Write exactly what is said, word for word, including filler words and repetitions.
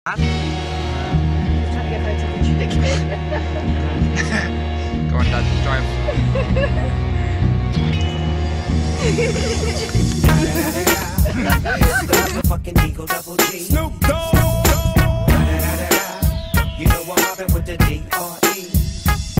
Trying to get photos of the chicken. Go on, Dad, drive. Fucking Eagle Double G. Snoop.